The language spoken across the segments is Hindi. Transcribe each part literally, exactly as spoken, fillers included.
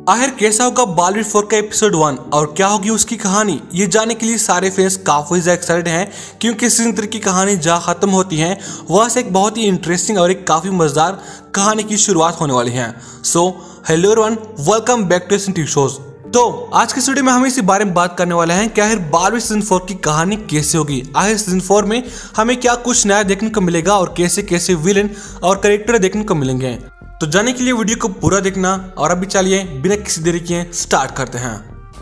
आखिर कैसा होगा बालवीर फोर का एपिसोड वन और क्या होगी उसकी कहानी, ये जानने के लिए सारे फैंस काफी ज्यादा एक्साइटेड हैं क्योंकि सीजन थ्री की कहानी जहाँ खत्म होती है वहाँ से एक बहुत ही इंटरेस्टिंग और एक काफी मजेदार कहानी की शुरुआत होने वाली है। So hello everyone, welcome back to TV shows. तो आज के वीडियो में हम इसी बारे में बात करने वाले हैं कि आखिर बालवीर सीजन फोर की कहानी कैसे होगी, आखिर सीजन फोर में हमें क्या कुछ नया देखने को मिलेगा और कैसे कैसे विलेन और कैरेक्टर देखने को मिलेंगे। तो जाने के लिए वीडियो को पूरा देखना और अभी चलिए बिना किसी देरी किए स्टार्ट करते हैं।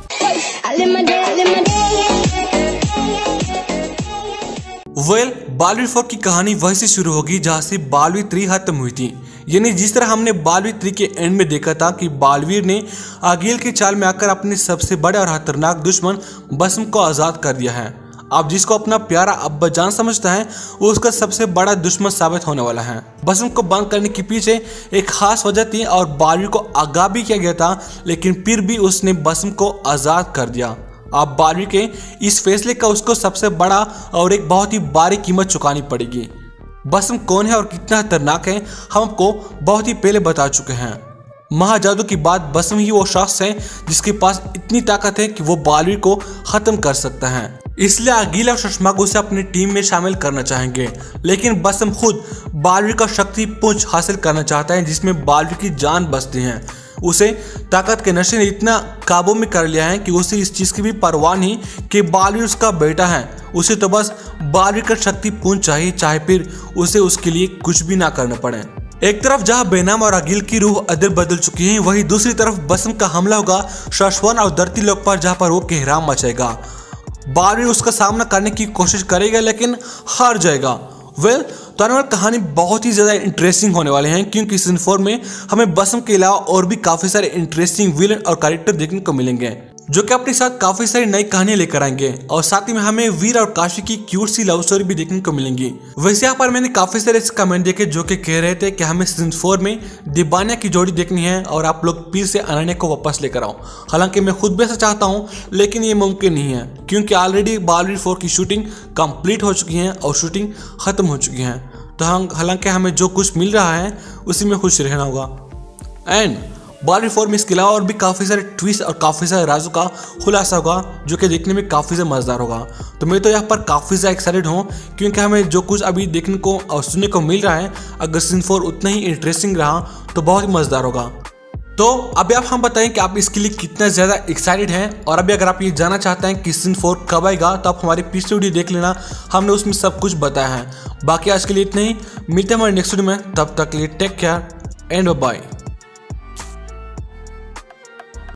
वेल well, बालवीर फोर की कहानी वहीं से शुरू होगी जहां से बालवीर थ्री खत्म हुई थी। यानी जिस तरह हमने बालवीर थ्री के एंड में देखा था कि बालवीर ने आगिल की चाल में आकर अपने सबसे बड़े और खतरनाक दुश्मन भस्म को आजाद कर दिया है। अब जिसको अपना प्यारा अब्बाजान समझता है वो उसका सबसे बड़ा दुश्मन साबित होने वाला है। भस्म को बंद करने के पीछे एक खास वजह थी और बालवीर को आगाह भी किया गया था, लेकिन फिर भी उसने भस्म को आजाद कर दिया। अब बालवीर के इस फैसले का उसको सबसे बड़ा और एक बहुत ही भारी कीमत चुकानी पड़ेगी। भस्म कौन है और कितना खतरनाक है हम आपको बहुत ही पहले बता चुके हैं। महाजादू की बात भस्म ही वो शख्स है जिसके पास इतनी ताकत है कि वो बालवीर को खत्म कर सकता है। इसलिए आगिल और शशमाग उसे अपनी टीम में शामिल करना चाहेंगे, लेकिन भस्म खुद बालवीर का शक्ति पुंज हासिल करना चाहता है जिसमें बालवीर की जान बसती है। उसे ताकत के नशे ने इतना काबू में कर लिया है कि उसे इस चीज की भी परवाह नहीं कि बालवीर उसका बेटा है। उसे तो बस बालवीर का शक्ति पुंज चाहिए, चाहे फिर उसे उसके लिए कुछ भी ना करना पड़े। एक तरफ जहां बेनाम और आगिल की रूह अदल बदल चुकी है, वहीं दूसरी तरफ भस्म का हमला होगा शशवन और धरती लोक पर, जहां पर वो कोहराम मचाएगा। बालवीर उसका सामना करने की कोशिश करेगा लेकिन हार जाएगा। वेल well, तो आने वाली कहानी बहुत ही ज़्यादा इंटरेस्टिंग होने वाले हैं क्योंकि सीजन फोर में हमें भस्म के अलावा और भी काफ़ी सारे इंटरेस्टिंग विलेन और कैरेक्टर देखने को मिलेंगे जो कि अपने साथ काफ़ी सारी नई कहानियां लेकर आएंगे और साथ ही में हमें वीर और काशी की क्यूट सी लव स्टोरी भी देखने को मिलेंगी। वैसे यहाँ पर मैंने काफ़ी सारे कमेंट देखे जो कि कह रहे थे कि हमें सीजन फोर में दीबानिया की जोड़ी देखनी है और आप लोग फिर से अनन्या को वापस लेकर आओ। हालांकि मैं खुद भी ऐसा चाहता हूँ लेकिन ये मुमकिन नहीं है क्योंकि ऑलरेडी बालवीर फोर की शूटिंग कंप्लीट हो चुकी है और शूटिंग खत्म हो चुकी है। तो हम हालांकि हमें जो कुछ मिल रहा है उसी में खुश रहना होगा। एंड बालवीर फोर में इसके अलावा और भी काफ़ी सारे ट्विस्ट और काफ़ी सारे राजों का खुलासा होगा जो कि देखने में काफ़ी ज़्यादा मज़ेदार होगा। तो मैं तो यहाँ पर काफ़ी ज़्यादा एक्साइटेड हूँ क्योंकि हमें जो कुछ अभी देखने को और सुनने को मिल रहा है, अगर सीजन फोर उतना ही इंटरेस्टिंग रहा तो बहुत ही मज़ेदार होगा। तो अभी आप हम बताएं कि आप इसके लिए कितना ज़्यादा एक्साइटेड हैं और अभी अगर आप ये जानना चाहते हैं कि सीजन फोर कब आएगा तो आप हमारी पिछली वीडियो देख लेना, हमने उसमें सब कुछ बताया है। बाकी आज के लिए इतना ही, मिलते हैं हमारे नेक्स्ट वीडियो में, तब तक के लिए टेक केयर एंड बाय।